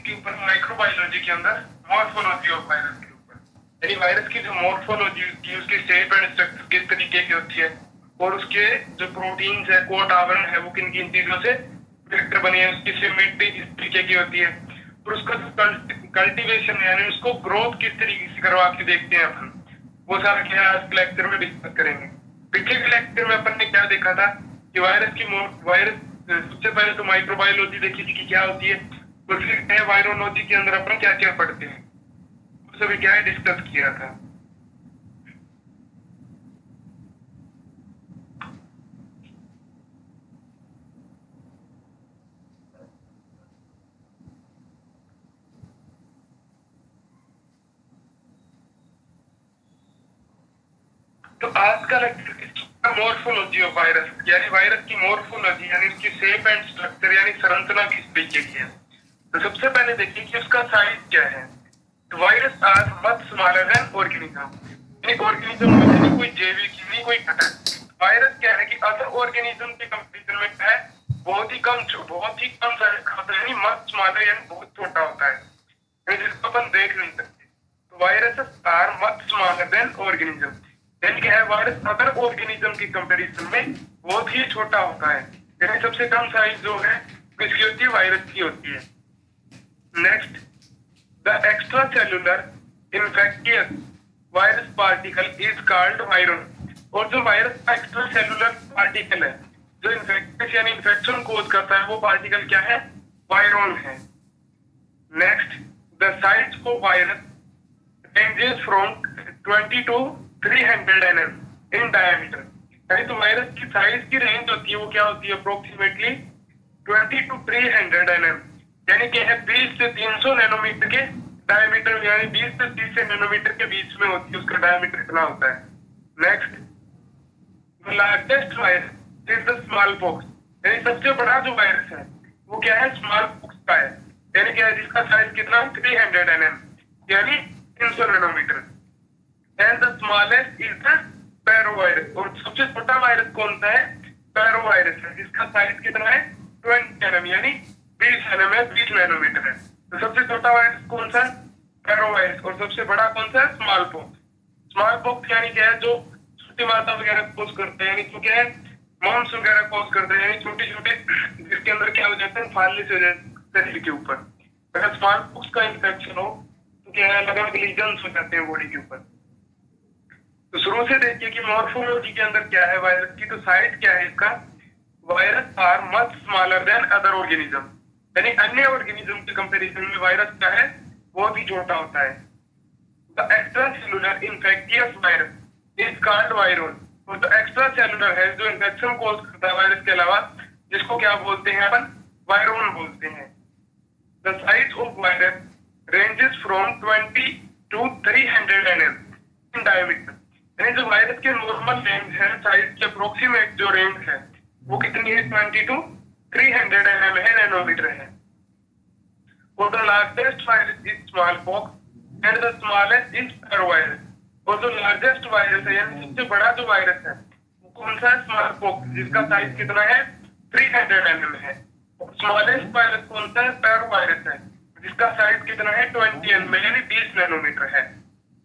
किसके ऊपर, माइक्रोबायोलॉजी के अंदर मॉर्फोलॉजी ऑफ वायरस के ऊपर, यानी वायरस की जो मॉर्फोलॉजी की, उसकी शेप एंड स्ट्रक्चर किस तरीके की होती है, और उसके जो प्रोटीन्स है, कोट आवरण है, वो किन किन चीजों से मिलकर बनी है, उसकी सिमेट्री किस तरीके की होती है, और उसका जो कल्टीवेशन है यानी उसको ग्रोथ किस तरीके से करवा के देखते हैं अपन, वो सारा क्या आज के लेक्चर में डिस्कस करेंगे। पिछले के लेक्चर में अपन ने क्या देखा था कि वायरस सबसे पहले तो माइक्रोबायोलॉजी देखी थी कि क्या होती है, तो फिर वायरोलॉजी के अंदर अपन क्या क्या पढ़ते हैं, वो सभी क्या डिस्कस किया था। तो आज का लेक्चर मॉर्फोलॉजी ऑफ वायरस, यानी वायरस की मॉर्फोलॉजी यानी उसकी शेप एंड स्ट्रक्चर यानी संरचना किस तरीके की है। तो सबसे पहले देखिए कि उसका साइज क्या है। तो virus are much smaller than organism, यानी ऑर्गेनिज्म में कोई जैविक नहीं कोई घटक। वायरस क्या है कि अदर ऑर्गेनिज्म के कंपैरिजन में क्या है, बहुत ही कम साइज यानी मच स्मॉलर यानी बहुत छोटा होता है, यानी जिसको अपन देख नहीं सकते। तो virus are much smaller than organism, यानी क्या है, वायरस अदर ऑर्गेनिज्म के कंपैरिजन में बहुत ही छोटा होता है, यानी सबसे कम साइज जो है किसकी होती है, वायरस की होती है। Next, the extra cellular infectious virus particle is called virion, और जो वायरस का एक्स्ट्रा सेलुलर पार्टिकल है जो इन्फेक्टियस यानी इन्फेक्शन कोज करता है, वो पार्टिकल क्या है, वायरन है। Next, the size of virus ranges from 20 to 300 nm in diameter, यानी तो वायरस की साइज की रेंज होती है वो क्या होती है, अप्रोक्सीमेटली 20 to 300 nm, यानी कि है 20 से 300 नैनोमीटर के डायमीटर, यानी 20 से 30 नैनोमीटर के बीच में होती है, उसका डायमीटर इतना होता है। Next, the largest virus is the smallpox, यानी सबसे बड़ा जो वायरस है वो क्या है, स्मॉल पॉक्स का है, यानी क्या है, जिसका साइज कितना, 300 nm यानी 300 nanometre. And the smallest is the parvovirus, और सबसे छोटा वायरस कौन सा है, पैरोवायरस है, जिसका साइज कितना है, 20 nm यानी 20 nm है, 20 नैनोमीटर है। तो सबसे छोटा वायरस कौन सा, पैरोवायरस, और सबसे बड़ा कौन सा है, स्मॉल पॉक्स। स्मॉल पॉक्स यानी क्या है, जो छोटी माता वगैरह कोज करते हैं, यानी तो क्या है, मॉम्स वगैरह कोज करते हैं, यानी छोटे छोटे जिसके अंदर क्या हो जाते हैं, फालने से हो जाते हैं शरीर के ऊपर। अगर स्मॉल पॉक्स का इन्फेक्शन हो तो क्या है, अलग अलग लीजन्स हो जाते हैं बॉडी के ऊपर। तो शुरू से देखिए कि मॉर्फोलॉजी के अंदर क्या है वायरस की, तो साइज क्या है इसका, virus are much smaller than other organism, यानी अन्य ऑर्गेनिज्म के कंपैरिजन में वायरस क्या है, बहुत ही छोटा होता है। The extra cellular infectious virus is called viral, और जो एक्स्ट्रा सेलुलर है जो इन्फेक्शन कॉज करता है वायरस के अलावा, जिसको क्या बोलते हैं अपन, वायरोन बोलते हैं। The size of virus ranges from 20 to 300 nm in diameter, यानी जो वायरस के नॉर्मल रेंज है, साइज के अप्रोक्सीमेट जो रेंज है वो कितनी है, 20 to 300 nm है, नैनोमीटर है। और the largest virus is smallpox and the smallest is parvovirus, और जो लार्जेस्ट वायरस है यानी सबसे बड़ा जो वायरस है वो कौन सा है, स्मॉल पॉक्स, जिसका साइज कितना है, 300 nm है। और स्मॉलेस्ट वायरस कौन सा है, पैरोवायरस है, जिसका साइज कितना है, 20 nm यानी 20 नैनोमीटर है।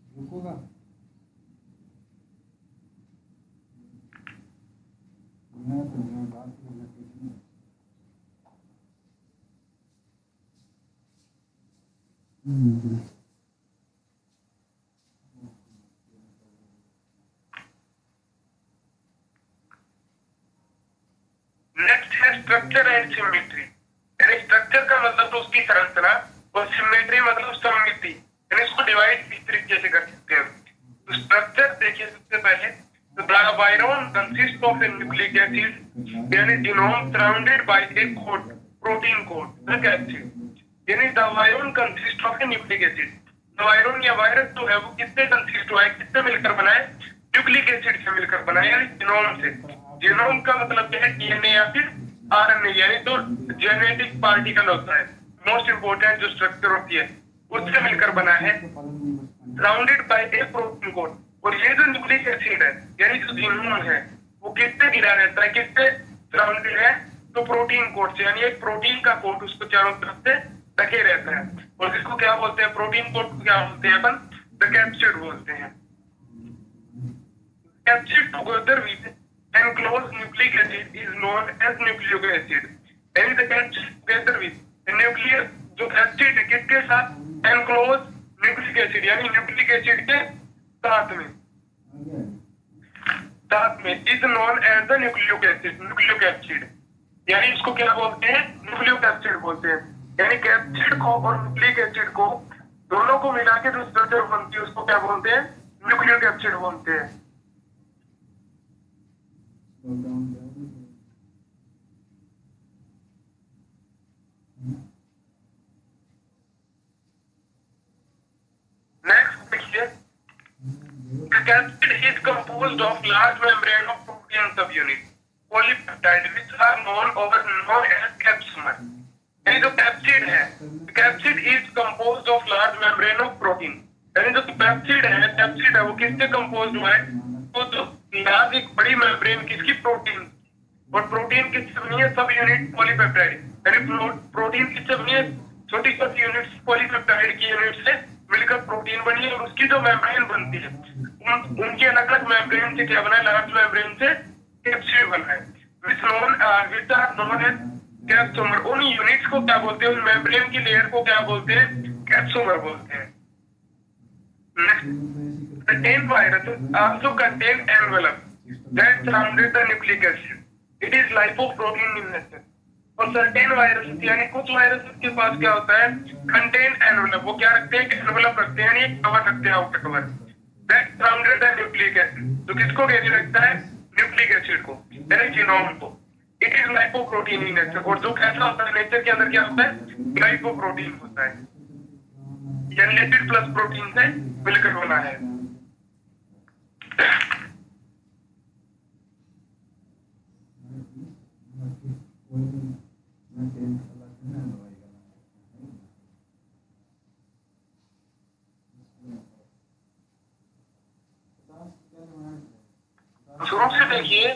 नेक्स्ट है स्ट्रक्चर एंड सिमेट्री, यानी स्ट्रक्चर का मतलब तो उसकी संरचना, और सिमेट्री मतलब सममिति, यानी इसको डिवाइड किस तरीके से कर सकते हैं। तो स्ट्रक्चर देखिए सबसे पहले, तो the virion consist of a nucleic acid यानी genome surrounded by a coat, protein coat acid, यानी the virion consist of a nucleic acid. The virion या वायरस जो है वो किससे कंसिस्ट हुआ है, किससे मिलकर बना है, न्यूक्लिक एसिड से मिलकर बना है, यानी जीनोम से। जीनोम का मतलब क्या है, डीएनए या फिर आरएनए, यानी तो जेनेटिक पार्टिकल होता है, मोस्ट इंपोर्टेंट जो स्ट्रक्चर होती है उससे मिलकर बना है, surrounded by a protein coat. और ये जो न्यूक्लिक एसिड है यानी जो जीनोम है वो किससे घिरा रहता है, किससे सराउंडेड है, तो प्रोटीन कोट से, यानी एक प्रोटीन का कोट उसको चारों तरफ से ढके रहता है। और इसको क्या बोलते हैं, प्रोटीन को क्या बोलते हैं अपन, द कैप्सिड बोलते हैं। Capsid together with enclose nucleic acid is known as nucleocapsid. यानी the capsid together with nuclear, जो कैप्सिड है किसके साथ, एनक्लोज न्यूक्लिक एसिड, यानी न्यूक्लिक एसिड के साथ में, is known as the nucleocapsid, nucleocapsid. यानी इसको क्या बोलते हैं, न्यूक्लियोक एसिड बोलते हैं। यानी कैप्सिड को और न्यूक्लिक एसिड को दोनों को मिला के जो स्ट्रक्चर बनती है उसको क्या बोलते हैं, न्यूक्लियोक एसिड बोलते हैं। नेक्स्ट देखिए, the capsid is composed of large membrane of protein subunit polypeptide which are known as capsomer। यानी जो कैप्सिड है, capsid is composed of large membrane of protein. यानी जो कैप्सिड है वो किससे कंपोज्ड हुआ है, तो जो लार्ज एक बड़ी मेम्ब्रेन किसकी, प्रोटीन। और प्रोटीन किससे बनी है, सब यूनिट पॉलीपेप्टाइड। यानी प्रोटीन किससे बनी है, छोटी छोटी यूनिट पॉलीपेप्टाइड की यूनिट से मिलकर प्रोटीन बनी है। और उसकी जो मेम्ब्रेन बनती है उनके अलग अलग मेम्ब्रेन से क्या बना है, लार्ज मेम्ब्रेन से कैप्सिड बना है। Which are known as capsomere. उन यूनिट्स को क्या बोलते हैं, उन मेम्ब्रेन की लेयर को क्या बोलते हैं, कैप्सोमर बोलते हैं। Certain viruses also contain envelope that surrounded the nucleic acid. It is lipoprotein in nature। और सर्टेन वायरस यानी कुछ वायरस के पास क्या होता है, कंटेन एनवेलप, वो क्या रखते हैं, एनवेलप रखते हैं, यानी कवर रखते हैं, outer cover. That surrounded the nucleic acid, तो किसको घेरे रखता है, न्यूक्लिक एसिड को, यानी जीनोम को। It is lipoprotein in nature. और जो कैसा होता है, नेचर के अंदर क्या होता है, लाइपोप्रोटीन होता है, यानी लिपिड प्लस प्रोटीन से मिलकर बना है। शुरू से देखिए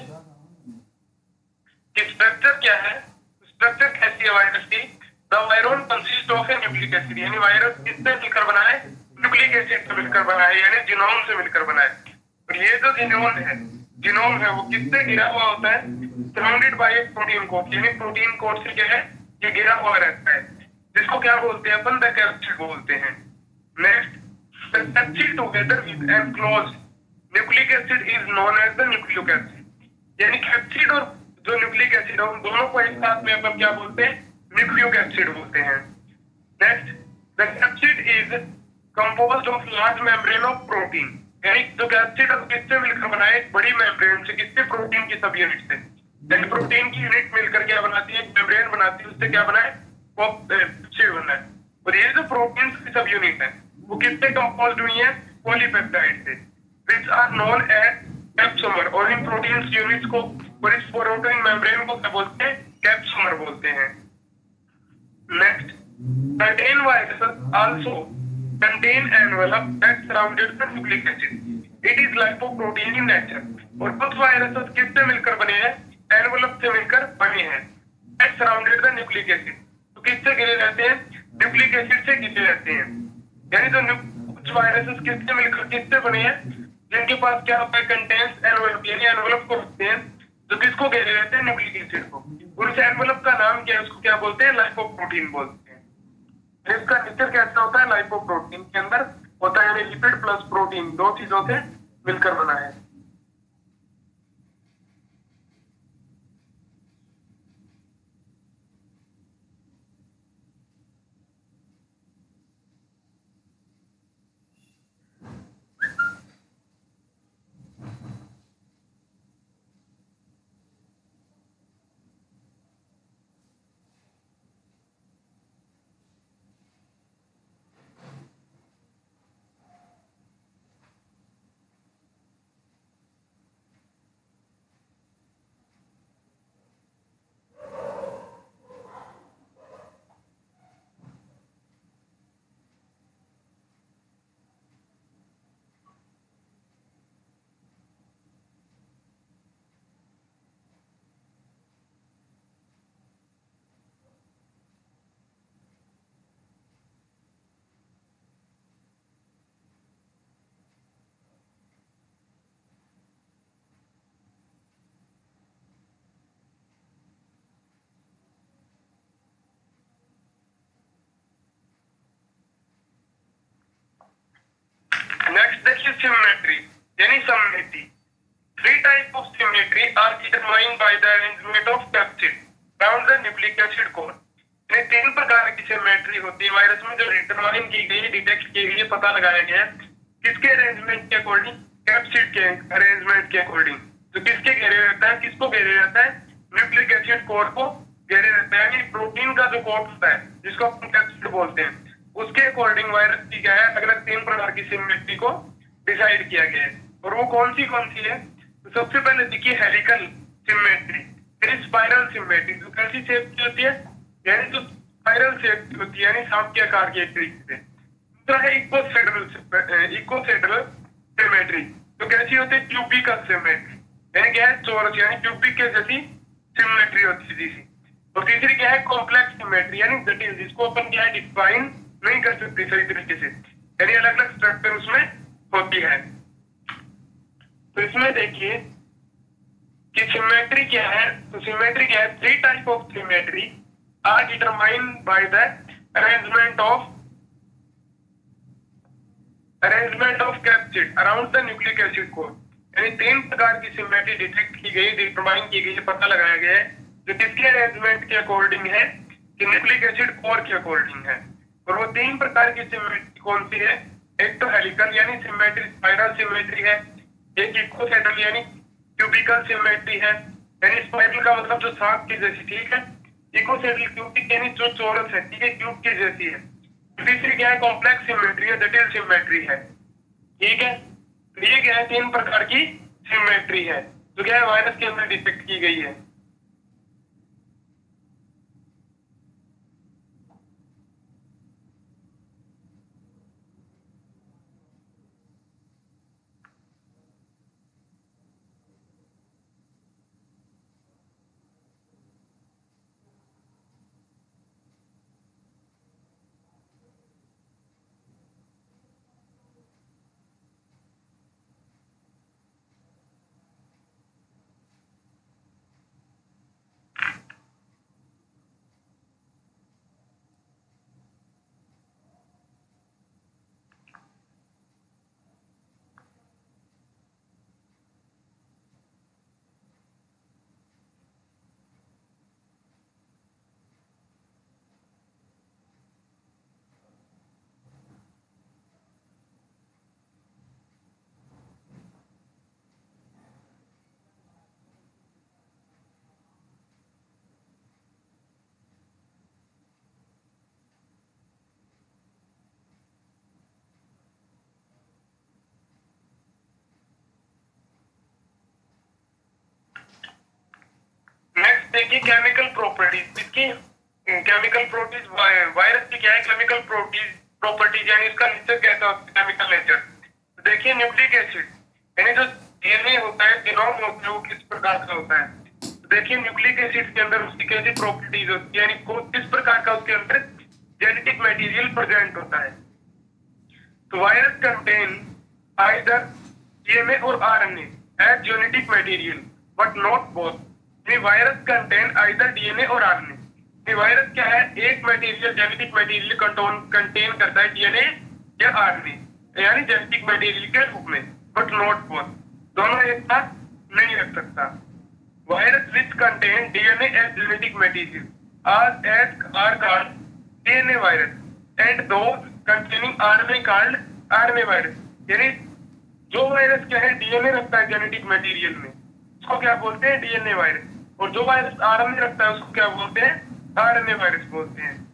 कि स्ट्रक्चर क्या है, स्ट्रक्चर कैसी है वायरस की। The virus consist of a nucleic acid, यानी वायरस किससे मिलकर बना है, न्यूक्लिक एसिड से मिलकर बना है, यानी जीनोम से मिलकर बना है। और ये जो जीनोम है वो किससे घिरा हुआ होता है, surrounded by a protein coat, यानी प्रोटीन कोट से क्या है, ये घिरा हुआ रहता है, जिसको क्या बोलते हैं अपन, द कैप्सिड बोलते हैं। Next, the capsid together with enclosed nucleic acid is known as the nucleocapsid. यानी कैप्सिड और जो न्यूक्लिक एसिड है उन दोनों को एक साथ में अपन क्या बोलते हैं, न्यूक्लियोक एसिड बोलते हैं। Next, the capsid is composed of large membrane of protein. यानी जो कैप्सिड है किससे मिलकर बना है, एक बड़ी मेम्ब्रेन से, किससे, प्रोटीन की सब यूनिट से। यानी प्रोटीन की यूनिट मिलकर क्या बनाती है, एक मेम्ब्रेन बनाती है, उससे क्या बना है, कैप्सिड बना है। और ये जो प्रोटीन की सब यूनिट है वो किससे कंपोज्ड हुई है, पॉलीपेप्टाइड से, which are known as कैप्सोमर। और इन प्रोटीन यूनिट्स को और इस प्रोटीन मेम्ब्रेन को क्या बोलते हैं, कैप्सोमर बोलते हैं। Next, certain viruses also contain envelope that surrounded the nucleic acid. It is lipoprotein in nature। और कुछ वायरसेस किससे मिलकर बने हैं, एनवेलप से मिलकर बने हैं, that surrounded the nucleic acid। तो किससे घिरे रहते हैं, न्यूक्लिक एसिड से घिरे रहते हैं। यानी जो कुछ वायरसेस किससे मिलकर किससे बने हैं, जिनके पास क्या होता है, कंटेंस एनवेलप, यानी एनवेलप को रखते हैं, जो किसको घेरे रहते हैं, न्यूक्लिक एसिड को। और उस एनवेलप का नाम क्या है, उसको क्या बोलते हैं, लाइपोप्रोटीन बोलते हैं। इसका नेचर कैसा होता है, लाइपोप्रोटीन के अंदर होता है, यानी लिपिड प्लस प्रोटीन दो चीजों से मिलकर बना है। symmetry यानी सममिति. Three types of symmetry are determined by the arrangement of capsid around the nucleic acid core. यानी तीन प्रकार की सिमेट्री होती है वायरस में जो डिटरमाइन की गई, डिटेक्ट की गई, पता लगाया गया किसके अरेंजमेंट के अकॉर्डिंग, कैप्सिड के अरेंजमेंट के अकॉर्डिंग. तो किसके घेरे रहता है, किसको घेरे रहता है, न्यूक्लिक एसिड कोर को घेरे रहता है. यानी प्रोटीन का जो कोट होता है जिसको अपन कैप्सिड बोलते हैं उसके अकॉर्डिंग वायरस की क्या है, अलग अलग तीन प्रकार की सिमेट्री को डिसाइड किया गया है. और वो कौन सी है, तो सबसे पहले देखिए हेलिकल सिमेट्री, फिर स्पाइरल सिमेट्री. तो कैसी शेप की होती है, यानी जो स्पाइरल शेप की होती है, यानी सांप के आकार की एक तरीके से. दूसरा है इकोसेड्रल सिमेट्री. तो कैसी होती है, क्यूबिकल सिमेट्री, यानी क्या है, चौरस यानी क्यूबिक के जैसी सिमेट्री होती है जैसी. और तीसरी क्या है, कॉम्प्लेक्स सिमेट्री, यानी जटिल, जिसको अपन क्या है डिफाइन नहीं कर सकते सही तरीके से, यानी अलग अलग स्ट्रक्चर उसमें होती है. तो इसमें देखिए कि सिमेट्री क्या है, तो सिमेट्री क्या है, three type of symmetry are determined by the arrangement of capsid around the nucleic acid core. यानी तीन प्रकार की सिमेट्री डिटेक्ट की गई, डिटरमाइन की गई, पता लगाया गया है जो किसके अरेंजमेंट के अकॉर्डिंग है, कि न्यूक्लिक एसिड कोर के अकॉर्डिंग है. और वो तीन प्रकार की सिमेट्री कौन सी है, एक तो हेलिकल यानी सिमेट्री स्पाइरल सिमेट्री है, एक इकोसेड्रल यानी क्यूबिकल सिमेट्री है, यानी स्पाइरल का मतलब जो सांप की जैसी, ठीक है, इकोसेड्रल क्यूबिक यानी जो चौरस है, ठीक है, क्यूब की जैसी है. तीसरी क्या है, कॉम्प्लेक्स सिमेट्री है, जटिल सिमेट्री है. ठीक है, तो ये क्या है, तीन प्रकार की सिमेट्री है जो क्या है वायरस के अंदर डिटेक्ट की गई है. देखिए केमिकल प्रॉपर्टीज, इसकी केमिकल प्रॉपर्टीज, वायरस की क्या है केमिकल प्रॉपर्टीज, यानी इसका नेचर कैसा होता है, केमिकल नेचर. देखिए न्यूक्लिक एसिड यानी जो डीएनए होता है, जीनोम होता है, वो किस प्रकार का होता है. देखिए न्यूक्लिक एसिड के अंदर उसकी कैसी प्रॉपर्टीज होती है, यानी किस प्रकार का उसके अंदर जेनेटिक मटेरियल प्रेजेंट होता है. तो virus contain either DNA or RNA as genetic material but not both. Virus contain either DNA or RNA. Virus क्या है, एक मटेरियल जेनेटिक मटेरियल कंटेन करता है, डीएनए या आरएनए, यानी जेनेटिक मटेरियल के रूप में, बट नॉट बोथ, दोनों एक साथ नहीं रख सकता. Virus which contain DNA as genetic material are called DNA virus and those containing RNA called RNA virus. यानी जो वायरस क्या है डीएनए रखता है जेनेटिक मटेरियल में, उसको क्या बोलते हैं, डीएनए वायरस. और जो वायरस आरएनए रखता है उसको क्या बोलते हैं, आरएनए वायरस बोलते हैं.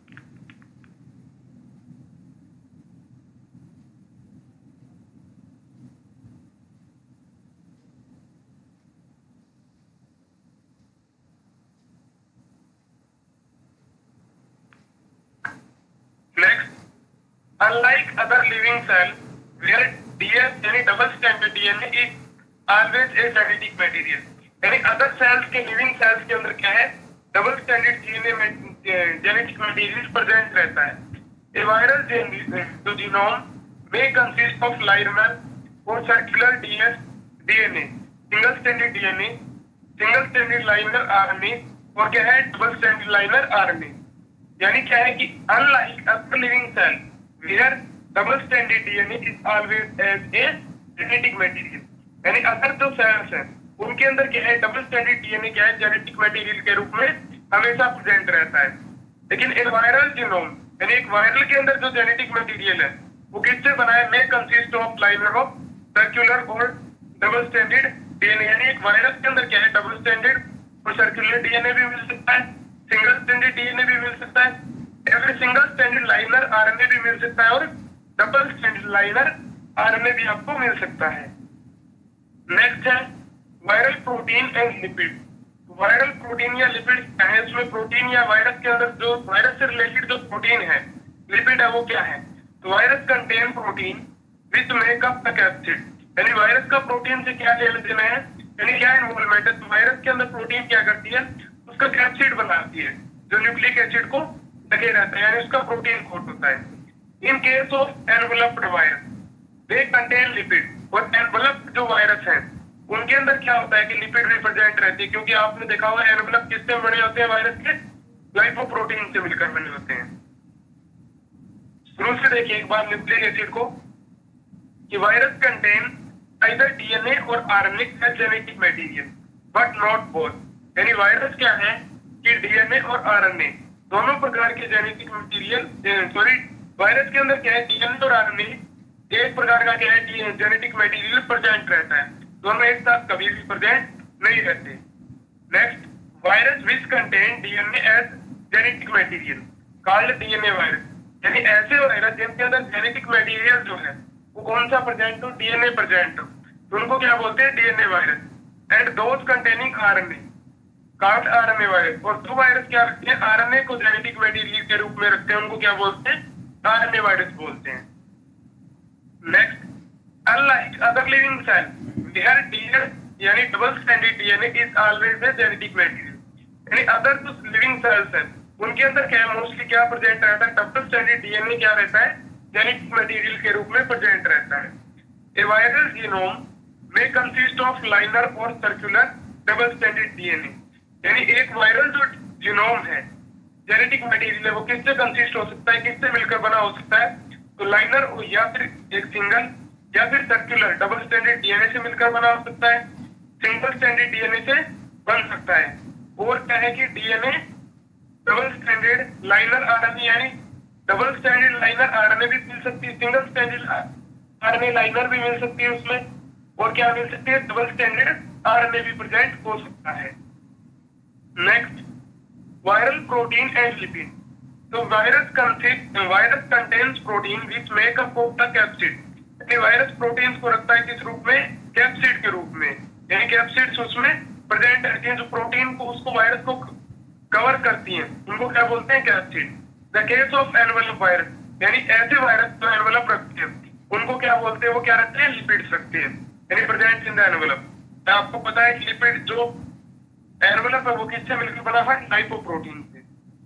Next, unlike other living cell where DNA यानी double stranded DNA is always a genetic material. यानी अदर सेल्स के, लिविंग सेल्स के अंदर क्या है, डबल स्टैंडर्ड डीएनए में जेनेटिक मटेरियल प्रेजेंट रहता है. A viral genome may consist of linear or circular DNA, single standard DNA, single standard linear RNA, और क्या है डबल स्टैंडर्ड लाइनर आरएनए. यानी क्या है कि unlike other living cell where double standard DNA is always as a genetic material, यानी अगर जो सेल्स हैं उनके अंदर क्या है, डबल स्टैंडर्ड डीएनए क्या है, जेनेटिक मटेरियल के रूप में हमेशा प्रेजेंट रहता है। लेकिन इन वायरल जीनोम, यानी एक वायरल के अंदर जो जेनेटिक मटेरियल है वो किससे बना है, may consist of linear of circular और डबल स्टैंडर्ड डीएनए, यानी एक वायरस के अंदर क्या है, डबल स्टैंडर्ड और सर्कुलर डीएनए भी मिल सकता है, सिंगल स्टैंडर्ड डीएनए भी मिल सकता है, या फिर सिंगल स्टैंडर्ड लाइनर आरएनए भी मिल सकता है, और डबल स्टैंडर्ड लाइनर आरएनए भी आपको मिल सकता है। नेक्स्ट है viral protein and lipid. Viral protein या लिपिड क्या है, उसमें प्रोटीन या वायरस के अंदर जो वायरस से रिलेटेड जो प्रोटीन है, लिपिड है, वो क्या है, तो virus contain protein with make up the capsid, यानी वायरस का प्रोटीन से क्या लेना देना है, यानी क्या इन्वॉल्वमेंट है, तो वायरस के अंदर प्रोटीन क्या करती है, उसका कैप्सिड बनाती है जो न्यूक्लिक एसिड को लगे रहता है, यानी उसका प्रोटीन कोट होता है। In case of enveloped virus they contain lipid, और एनवलप्ड जो वायरस है उनके अंदर क्या होता है कि लिपिड रिप्रेजेंट रहती है, क्योंकि आपने देखा होगा एनवलप किससे बने होते हैं, वायरस के ग्लाइकोप्रोटीन से मिलकर बने होते हैं। शुरू से देखिए एक बार न्यूक्लिक एसिड को, कि virus contain either DNA or RNA as genetic material but not both, यानी वायरस क्या है कि डीएनए और आरएनए दोनों प्रकार के जेनेटिक मटेरियल, सॉरी वायरस के अंदर क्या है, डीएनए और आरएनए एक प्रकार का क्या है, जेनेटिक मटेरियल प्रेजेंट रहता है, दोनों एक साथ कभी भी प्रेजेंट नहीं रहते। Next, virus which contain DNA as genetic material called DNA virus, यानी ऐसे वायरस जिनके अंदर जेनेटिक मटेरियल जो है वो कौन सा प्रेजेंट हो, डीएनए प्रेजेंट हो, तो उनको क्या बोलते हैं, DNA virus. And those containing RNA called RNA virus, और दो वायरस क्या रखते हैं, आरएनए को जेनेटिक मटेरियल के रूप में रखते हैं, उनको क्या बोलते हैं, आरएनए वायरस बोलते हैं। Next, unlike other living cell there DNA यानी double standard DNA is always a genetic material, यानी अदर जो लिविंग सेल्स हैं उनके अंदर क्या है, मोस्टली क्या प्रेजेंट रहता है, डबल स्टैंडर्ड डीएनए क्या रहता है, जेनेटिक मटेरियल के रूप में प्रेजेंट रहता है। ए वायरल जीनोम में कंसिस्ट ऑफ लाइनर और सर्कुलर डबल स्टैंडर्ड डीएनए, यानी एक वायरल जो जीनोम है, जेनेटिक मटेरियल है, वो किससे कंसिस्ट हो सकता है, किससे मिलकर बना हो सकता है, तो लाइनर या फिर एक सिंगल या फिर सर्कुलर डबल स्टैंडर्ड डीएनए से मिलकर बना हो सकता है, सिंगल स्टैंडर्ड डीएनए से बन सकता है, और क्या है कि DNA double standard linear RNA, यानी डबल स्टैंडर्ड लाइनर आरएनए भी मिल सकती है, सिंगल स्टैंडर्ड आरएनए लाइनर भी मिल सकती है उसमें, और क्या मिल सकती है, डबल स्टैंडर्ड आरएनए भी प्रेजेंट हो सकता है। Next, viral protein and lipid. तो virus contains protein which make up of the capsid, यानी वायरस प्रोटीन्स को रखता है किस रूप में, कैप्सिड के रूप में, यानी कैप्सिड्स उसमें प्रेजेंट रहती हैं, जो प्रोटीन को उसको वायरस को कवर करती हैं, उनको क्या बोलते हैं, capsid. The case of envelope virus, यानी ऐसे वायरस जो एनवलप रखते हैं उनको क्या बोलते हैं, वो क्या रखते हैं, लिपिड्स रखते हैं, यानी प्रेजेंट इन द एनवलप। आपको पता है कि लिपिड जो एनवलप है वो किससे मिलकर बना है, लाइपोप्रोटीन से।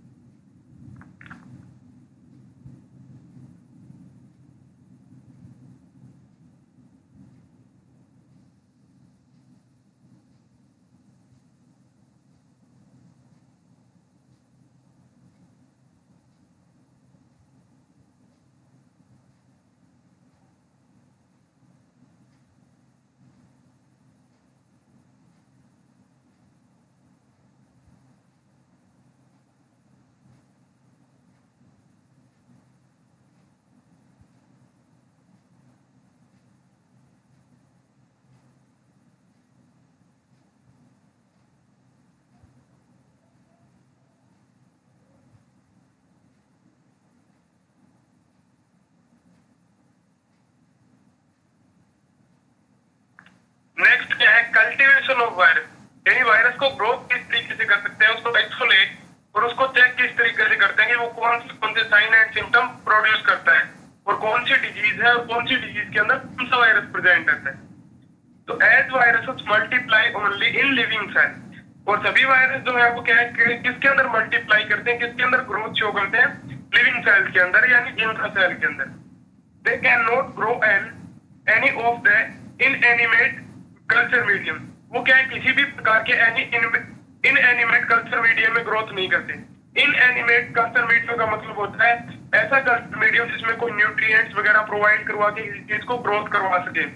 नेक्स्ट क्या है, कल्टीवेशन ऑफ वायरस, यानी वायरस को ग्रोथ किस तरीके से कर सकते हैं, उसको आइसोलेट और उसको चेक किस तरीके से करते हैं कि वो कौन से साइन एंड सिम्टम प्रोड्यूस करता है, और कौन सी डिजीज है, और कौन सी डिजीज के अंदर कौन सा वायरस प्रेजेंट रहता है। तो as virus multiply only in living cell, और सभी वायरस जो है वो क्या है, किसके अंदर मल्टीप्लाई करते हैं, किसके अंदर ग्रोथ शो करते हैं, लिविंग सेल्स के अंदर, यानी इंट्रा सेल के अंदर। They can not grow any of the inanimate culture medium, वो क्या है, किसी भी प्रकार के इनएनिमेट कल्चर मीडियम में ग्रोथ नहीं करते। इनएनिमेट कल्चर मीडियम का मतलब होता है ऐसा कल्चर मीडियम जिसमें कोई न्यूट्रिएंट्स वगैरह प्रोवाइड करवा के चीज को ग्रोथ करवा सके,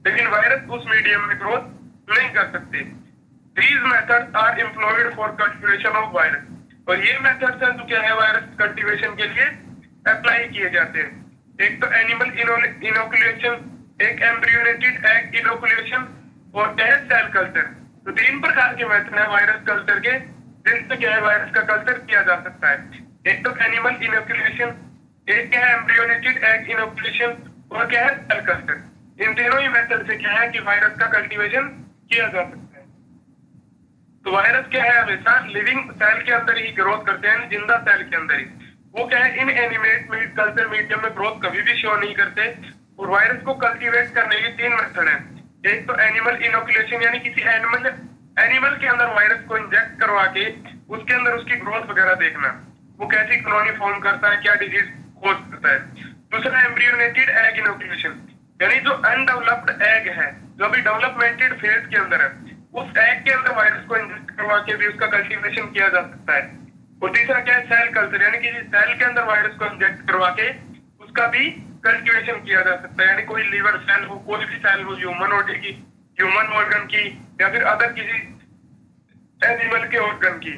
लेकिन वायरस उस मीडियम में ग्रोथ नहीं कर सकते। These methods are employed for cultivation of virus। और ये मेथड्स हैं जो क्या है वायरस कल्टीवेशन के लिए अप्लाई किए जाते हैं। एक तो एनिमल इनोकुलेशन, एक एम्ब्रियोनेटेड एग इनोकुलेशन और क्या है सेल कल्चर। तो 3 प्रकार के मेथड है वायरस कल्चर के जिनसे क्या है वायरस का कल्चर किया जा सकता है। एक तो एनिमल इनोकुलेशन, एक क्या है एम्ब्रियोनेटेड एग इनोकुलेशन और क्या है सेल कल्चर। इन तीनों ही मेथड से क्या है कि वायरस का कल्टीवेशन किया जा सकता है। तो वायरस क्या है हमेशा लिविंग सेल के अंदर ही ग्रोथ करते हैं, जिंदा सेल के अंदर ही। वो क्या है इन एनिमेट कल्चर मीडियम में ग्रोथ कभी भी शो नहीं करते। और वायरस को कल्टीवेट करने के 3 मेथड हैं। एक तो एनिमल इनोकुलेशन यानी किसी एनिमल के अंदर वायरस को इंजेक्ट करवा के उसके अंदर उसकी ग्रोथ वगैरह देखना, वो कैसी कॉलोनी फॉर्म करता है, क्या डिजीज कोज करता है। दूसरा एम्ब्रियोनेटेड एग इनोकुलेशन यानी जो अनडेवलप्ड एग है, जो अभी डेवलपमेंटेड फेज के अंदर है, उस एग के अंदर वायरस को इंजेक्ट करवा के भी उसका कल्टीवेशन किया जा सकता है। और तीसरा क्या है सेल कल्चर यानी कि सेल के अंदर वायरस को इंजेक्ट करवा के उसका भी कल्टीवेशन किया जा सकता है। यानी कोई लीवर सेल हो, कोई भी सेल हो ह्यूमन ऑर्गन की या फिर अदर किसी एनिमल के ऑर्गन की।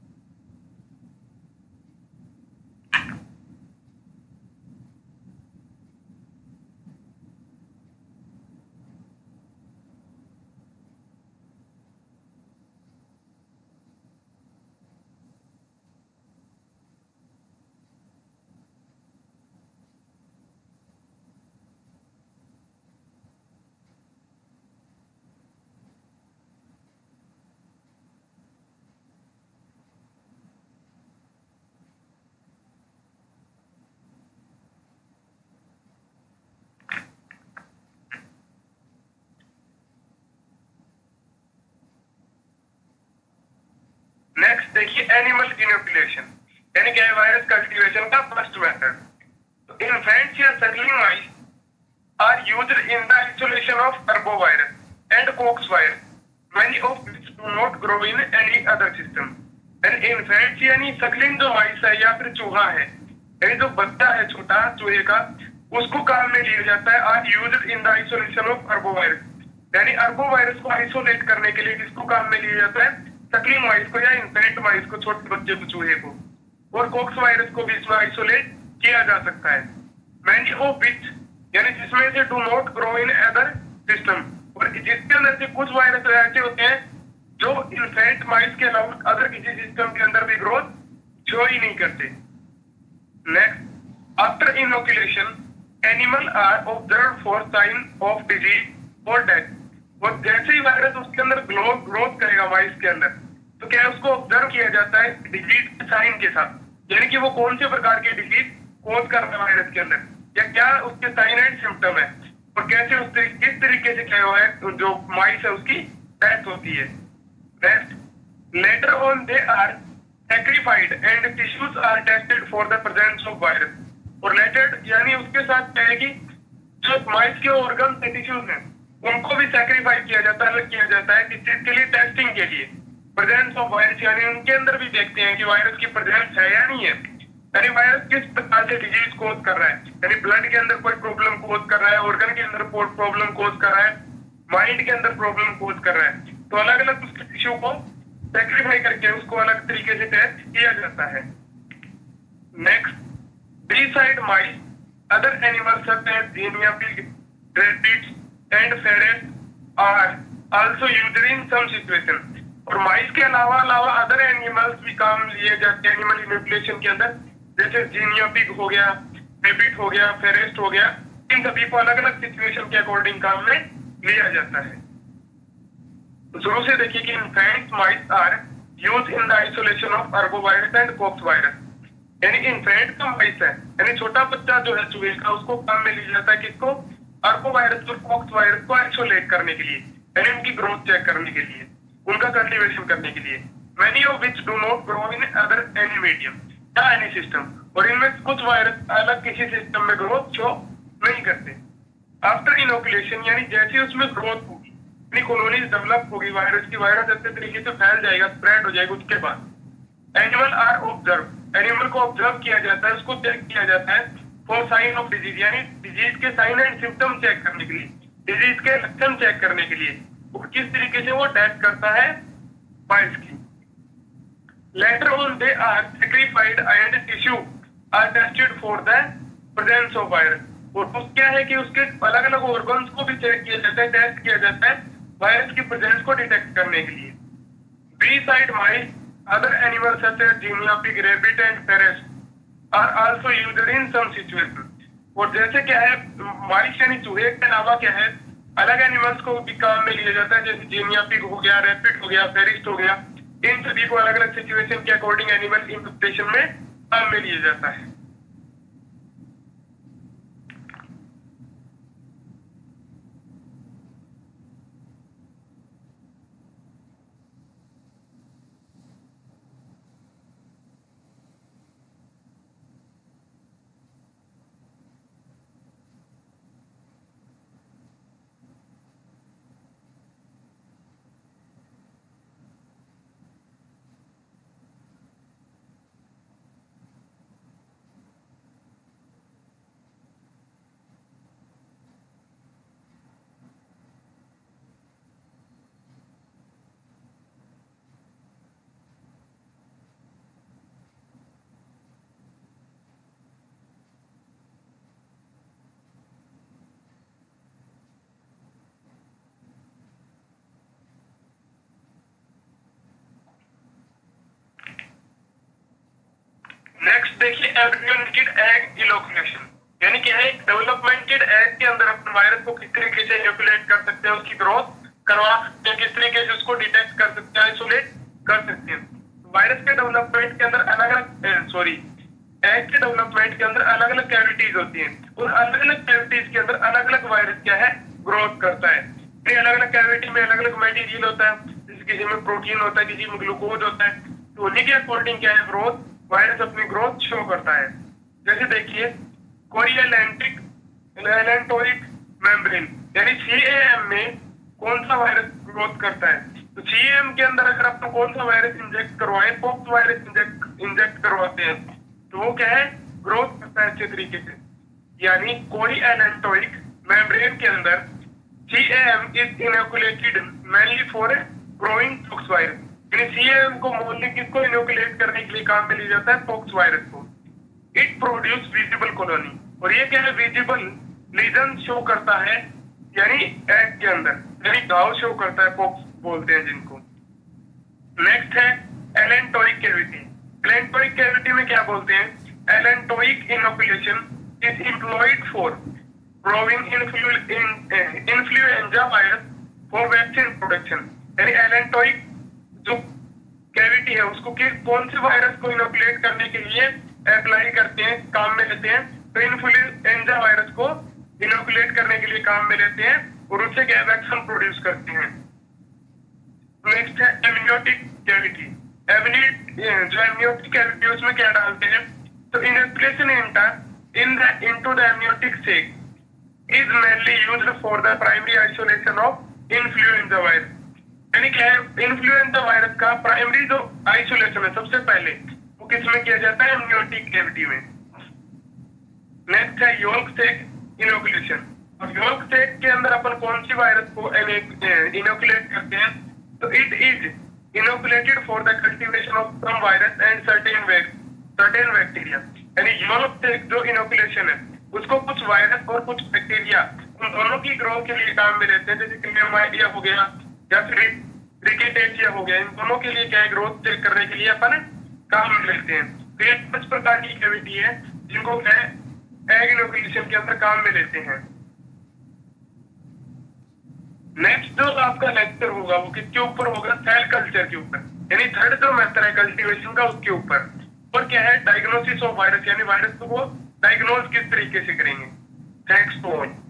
नेक्स्ट देखिए एनिमल इनोकुलेशन यानी क्या है वायरस कल्टीवेशन का फर्स्ट मेथड। तो इन्फेंट्स या suckling mice are used in the isolation of arbovirus and cox virus, many of which do not grow in any other system। And infants यानी suckling जो माइस है या फिर चूहा है, यानी जो बच्चा है छोटा चूहे का, उसको काम में लिया जाता है are used in the isolation of arbovirus. यानी अर्बोवायरस को आइसोलेट करने के लिए किसको काम में लिया जाता है, सकलिंग माइस को या इन्फेंट माइस को, छोटे बच्चे को चूहे को। और कॉक्स वायरस को भी इसमें आइसोलेट किया जा सकता है। मैनी ऑफ विच यानी जिसमें से do not grow in other system, और जिसके अंदर से कुछ वायरस ऐसे होते हैं जो इन्फेंट माइस के अलावा अदर किसी सिस्टम के अंदर भी ग्रोथ शो ही नहीं करते। Next after inoculation animal are observe for sign of disease और डेथ। और जैसे ही वायरस उसके अंदर ग्रोथ करेगा माइस के अंदर, तो क्या है उसको ऑब्जर्व किया जाता है डिजीज के साइन के साथ, यानी कि वो कौन से प्रकार के डिजीज कोज कर रहा है वायरस के अंदर, या क्या उसके साइन एंड सिम्टम है, और कैसे किस तरीके से क्या हुआ है जो माइस है उसकी डेथ होती है। Next later on they are sacrificed and tissues are tested for the presence of virus. और लेटेड यानी उसके साथ क्या है कि जो माइस के ऑर्गन टिश्यूज हैं उनको भी सैक्रिफाइस किया जाता है, अलग किया जाता है किस चीज के लिए, टेस्टिंग के लिए, प्रेजेंस ऑफ वायरस यानी उनके अंदर भी देखते हैं कि वायरस की प्रेजेंस है या नहीं है, यानी वायरस किस प्रकार से डिजीज कोज कर रहा है, यानी ब्लड के अंदर कोई प्रॉब्लम कोज कर रहा है, ऑर्गन के अंदर प्रॉब्लम कोज कर रहा है, माइंड के अंदर प्रॉब्लम कोज कर रहा है। तो अलग अलग उसके टिश्यू को सैक्रिफाई करके उसको अलग तरीके से टेस्ट किया जाता है। Next beside mice other animals such as guinea pig, rabbits and ferret are also used in some situation. और माइस के अलावा अदर एनिमल्स भी काम लिए जाते हैं एनिमल इनोकुलेशन के अंदर, जैसे जीनिया पिग हो गया, रैबिट हो गया, फेरेस्ट हो गया। इन सभी को अलग अलग सिचुएशन के अकॉर्डिंग काम में लिया जाता है। तो शुरू से देखिए कि infant mice are use in the isolation of arbovirus and cox virus. यानी इन्फेंट का माइस है यानी छोटा बच्चा जो है चूहे का, उसको काम में लिया जाता है किसको, अर्बोवायरस और कॉक्स वायरस को आइसोलेट करने के लिए, यानी उनकी ग्रोथ चेक करने के लिए, उनका कल्टीवेशन करने के लिए। Many of which do not grow in other any medium या एनी सिस्टम। और इनमें कुछ वायरस अलग किसी सिस्टम में ग्रोथ शो नहीं करते। आफ्टर इनोकुलेशन यानी जैसे उसमें ग्रोथ होगी, अपनी कॉलोनी डेवलप होगी वायरस की, वायरस अच्छे तरीके से फैल जाएगा, स्प्रेड हो जाएगा, उसके बाद एनिमल आर ऑब्जर्व, एनिमल को ऑब्जर्व किया जाता है, उसको चेक किया जाता है फॉर साइन ऑफ डिजीज, यानी डिजीज के साइन एंड सिम्टम चेक करने के लिए डिजीज के लक्षण चेक करने के लिए वो किस तरीके से वो टेस्ट करता है वायरस की। Later on they are sacrificed and tissue are tested for the presence of virus. और तो क्या है कि उसके अलग अलग ऑर्गन्स को भी चेक किया जाता है, टेस्ट किया जाता है वायरस की प्रेजेंस को डिटेक्ट करने के लिए। Beside mice other animals such as guinea pig rabbit and parrot are also used in some situation. और जैसे क्या है माइस यानी चूहे के अलावा क्या है अलग एनिमल्स को भी काम में लिया जाता है, जैसे जिनिया पिग हो गया, रैबिट हो गया, फेरिस्ट हो गया। इन सभी को अलग अलग सिचुएशन के अकॉर्डिंग एनिमल इंफेक्टेशन में काम में लिया जाता है। नेक्स्ट देखिए एम्ब्रियोनिकेट एग इनोकुलेशन, यानी क्या है डेवलपमेंटेड एग के अंदर अपने वायरस को किस तरीके से इनोकुलेट कर सकते हैं, उसकी ग्रोथ करवा सकते हैं, किस तरीके से उसको डिटेक्ट कर सकते हैं, आइसोलेट कर सकते हैं। वायरस के डेवलपमेंट के अंदर अलग अलग एग के डेवलपमेंट के अंदर अलग अलग कैविटीज होती हैं और अलग अलग कैविटीज के अंदर अलग अलग वायरस क्या है ग्रोथ करता है। अलग अलग कैविटी में अलग अलग मटेरियल होता है, जैसे किसी में प्रोटीन होता है, किसी में ग्लूकोज होता है, तो उन्हीं के अकॉर्डिंग क्या है ग्रोथ वायरस अपनी ग्रोथ शो करता है। जैसे देखिए कोरिएलेंटिक एलेंटोइक मेम्ब्रेन यानी CAM में कौन सा वायरस ग्रोथ करता है, तो CAM के अंदर अगर आप कौन सा वायरस इंजेक्ट करवाए, पॉक्स वायरस इंजेक्ट करवाते हैं तो वो क्या है ग्रोथ करता है अच्छे तरीके से। यानी कोरिएलेंटोइक मेम्ब्रेन के अंदर CAM is inoculated mainly for growing pox virus, यानी CAM को मोनली किसको इनोकुलेट करने के लिए काम में लिया जाता है पॉक्स वायरस को। इट प्रोड्यूस विजिबल कॉलोनी, और ये क्या है विजिबल लीजन शो करता है यानी एग के अंदर, यानी घाव शो करता है, पॉक्स बोलते हैं जिनको। नेक्स्ट है एलेंटोइक कैविटी। एलेंटोइक कैविटी में क्या बोलते हैं, allantoic inoculation is employed for growing influenza virus for vaccine production, यानी एलेंटोइक जो कैविटी है उसको कौन से वायरस को इनोकुलेट करने के लिए अप्लाई करते हैं, काम में लेते हैं, तो इन्फ्लुएंजा वायरस को इनोकुलेट करने के लिए काम में लेते हैं और उससे क्या वैक्सीन प्रोड्यूस करते हैं। नेक्स्ट है एमनियोटिक कैविटी। जो एमनियोटिक कैविटी उसमें क्या डालते हैं, तो inoculation into the amniotic sac is mainly used for the primary isolation of influenza virus, यानी क्या है इन्फ्लुएंजा वायरस का प्राइमरी जो आइसोलेशन है सबसे पहले वो किसमें किया जाता है, एमनियोटिक कैविटी में। नेक्स्ट है योल्क सेक इनोकुलेशन। और योल्क सेक के अंदर अपन कौन सी वायरस को इनोकुलेट करते हैं, तो it is inoculated for the cultivation of some virus and certain bacteria, यानी योल्क सेक जो इनोकुलेशन है उसको कुछ वायरस और कुछ बैक्टीरिया उन दोनों की ग्रोथ के लिए काम में लेते हैं, जैसे क्लेमाइडिया हो गया या फिर रिकेटेशिया हो गया, इन दोनों के लिए क्या है ग्रोथ चेक करने के लिए अपन काम में लेते हैं। तो ये 5 प्रकार की कैविटी है जिनको क्या है एग इनोकुलेशन के अंदर काम में लेते हैं। नेक्स्ट जो आपका लेक्चर होगा वो किसके ऊपर होगा, सेल कल्चर के ऊपर, यानी थर्ड जो मेथड है कल्टीवेशन का उसके ऊपर। और क्या है डायग्नोसिस ऑफ वायरस, यानी वायरस को डायग्नोज किस तरीके से करेंगे। Thanks for watching.